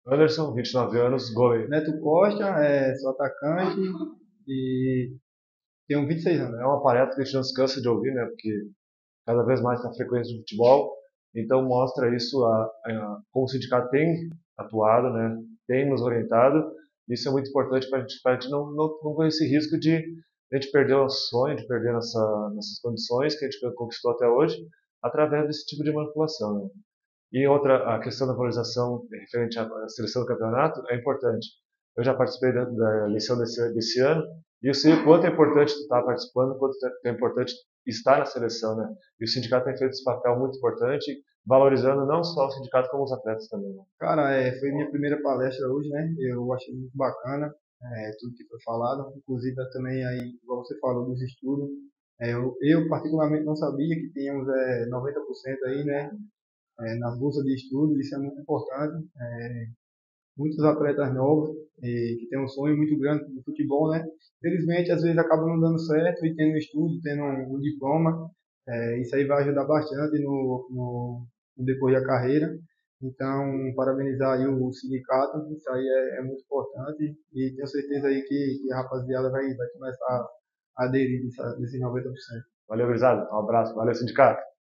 Anderson, 29 anos, goleiro. Neto Costa, sou atacante e tenho 26 anos. É uma palestra que a gente não se cansa de ouvir, né? Porque cada vez mais na frequência do futebol. Então mostra isso, como o sindicato tem atuado, né? Tem nos orientado. Isso é muito importante para a gente não correr esse risco de a gente perder o sonho, de perder nessas condições que a gente conquistou até hoje, através desse tipo de manipulação, né? E outra, a questão da valorização referente à seleção do campeonato é importante. Eu já participei da eleição desse ano e eu sei o quanto é importante estar participando, o quanto é importante estar na seleção, né? E o sindicato tem feito esse papel muito importante, valorizando não só o sindicato, como os atletas também, né? Cara, foi minha primeira palestra hoje, né? Eu achei muito bacana, tudo que foi falado, inclusive também aí, igual você falou dos estudos. Eu particularmente não sabia que tínhamos 90% aí, né? Nas bolsas de estudo, isso é muito importante. Muitos atletas novos que têm um sonho muito grande no futebol, né? Felizmente, às vezes acaba não dando certo e tendo um estudo, tendo um diploma, isso aí vai ajudar bastante no depois da carreira. Então, parabenizar aí o sindicato, isso aí é muito importante e tenho certeza aí que a rapaziada vai começar a aderir desses 90%. Valeu, gurizada. Um abraço. Valeu, sindicato.